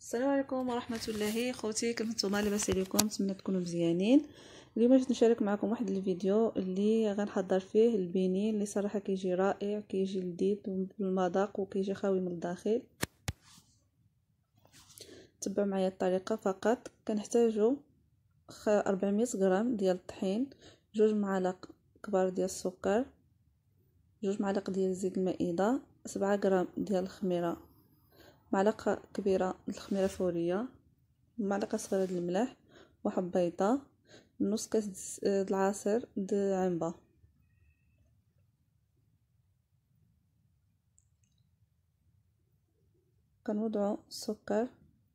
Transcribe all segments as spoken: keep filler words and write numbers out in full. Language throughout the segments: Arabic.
السلام عليكم ورحمه الله خوتي، كيف نتوما؟ لاباس عليكم؟ نتمنى تكونوا مزيانين. اليوم جيت نشارك معكم واحد الفيديو اللي غنحضر فيه البيني اللي صراحه كيجي رائع، كيجي لذيذ بالمذاق وكيجي خاوي من الداخل. تبعوا معايا الطريقه. فقط كنحتاجوا أربعمية غرام ديال الطحين، جوج معالق كبار ديال السكر، جوج معالق ديال زيت المائده، سبعة غرام ديال الخميره، معلقه كبيره الخميره فوريه، معلقه صغيره د الملح، واحد بيضه، نص كاس د العصير د عنبه. كنوضعوا السكر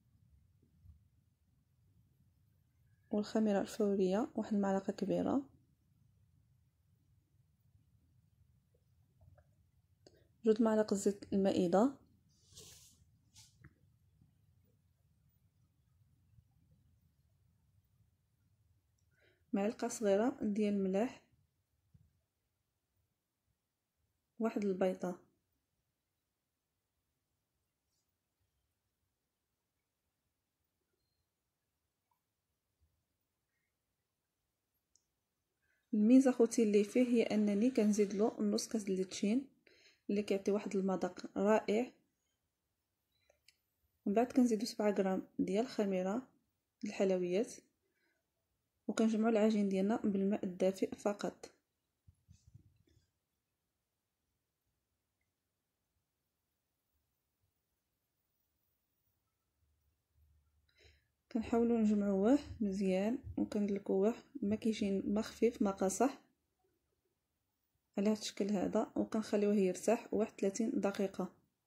والخميره الفوريه واحد المعلقه كبيره، جوج معالق زيت المائده، معلقه صغيره ديال الملح، واحد البيضه. الميزه خوتي اللي فيه هي انني كنزيد له نص كاس الليتشين اللي كيعطي واحد المذاق رائع. ومن بعد كنزيدو سبعة غرام ديال الخميره الحلويات، وكنجمعوا العجين ديالنا بالماء الدافئ فقط. كنحاولوا نجمعوه مزيان وكندلكوه ما كيجي ما خفيف ما قاصح على هذا الشكل هذا، وكنخليوه يرتاح واحد ثلاثين دقيقه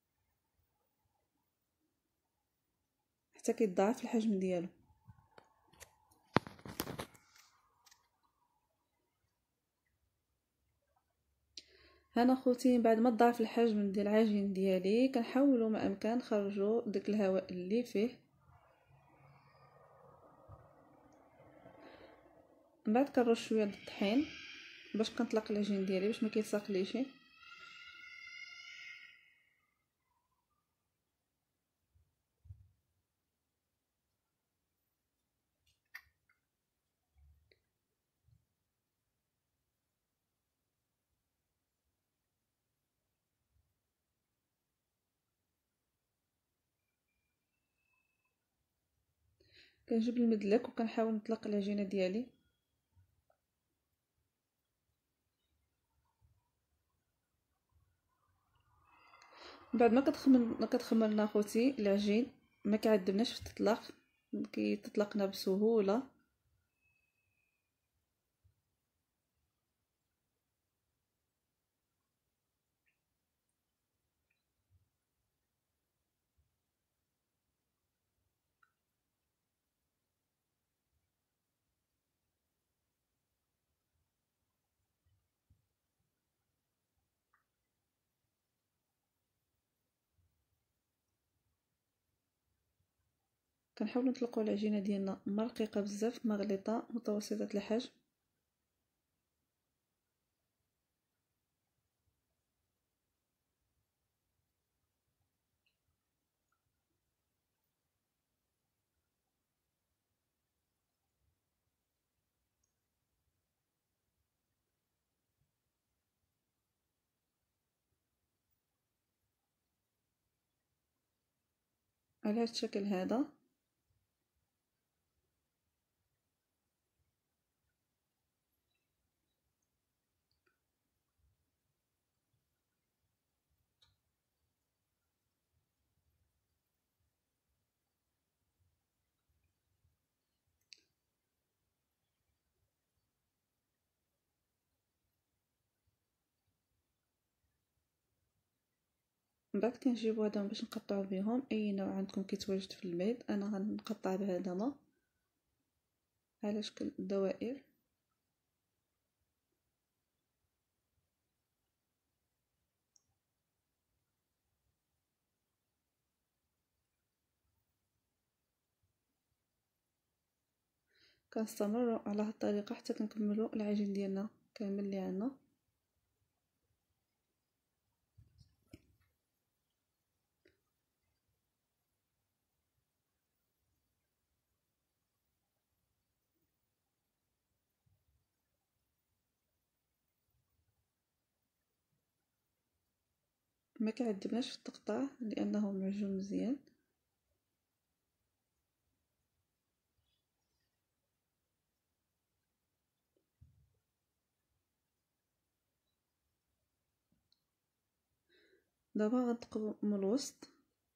حتى كيتضاعف الحجم ديالو. هنا خوتي بعد ما ضاعف الحجم ديال العجين ديالي كنحاولوا ما امكن نخرجوا داك الهواء اللي فيه. من بعد كنرش شويه د الطحين باش كنطلق العجين ديالي باش ما كيلصقليش. كنجيب المدلك وكنحاول نطلق العجينه ديالي. بعد ما كتخمر ما كتخمرنا خوتي العجين ما كيعذبناش في التطلاق، كيتطلقنا بسهوله. كنحاولوا نطلقوا العجينه ديالنا ما رقيقه بزاف ما غليظه، متوسطه الحجم. على هذا الشكل هذا. من بعد كنجيبو هذا باش نقطعو بهم اي نوع عندكم كيتواجد في البيت. انا غنقطع بهذا ما على شكل دوائر. كنستمروا على هذه الطريقه حتى كنكملوا العجين ديالنا كامل اللي عندنا. ما كيعجبناش في التقطاع لانه معجون مزيان. دابا غنثقبو من الوسط.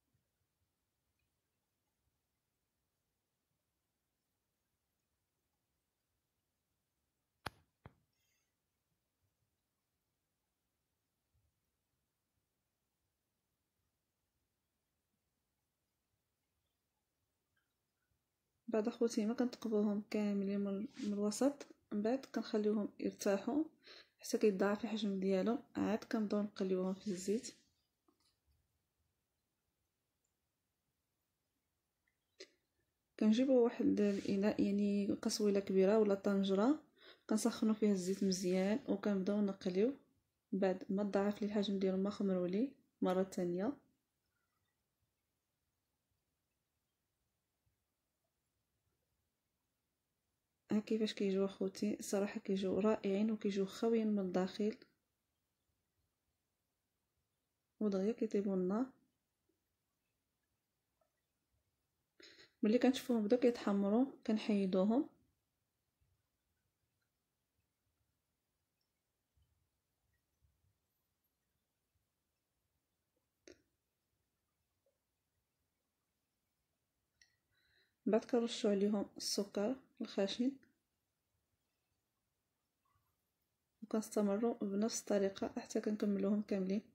بعد اخوتي ما كنثقبوهم كاملين من الوسط، من بعد كنخليوهم يرتاحوا حتى كيتضاعف الحجم ديالهم، عاد كنبداو نقليوهم في الزيت. كنجيبو واحد الاناء يعني قصويله كبيره ولا طنجره، كنسخنوا فيها الزيت مزيان وكنبداو نقليو. بعد ما تضاعف لي الحجم ديال ما خمروا لي مره ثانيه. ها كيفاش كيجيو اخوتي، صراحه كيجيو رائعين وكيجيو خاويين من الداخل ودغيا كيطيبوا النار. ملي كنشوفوهم بداو كيتحمروا كنحيدوهم. بعد كنرشو عليهم السكر الخاشن وكنستمروا بنفس الطريقه حتى كنكملوهم كاملين.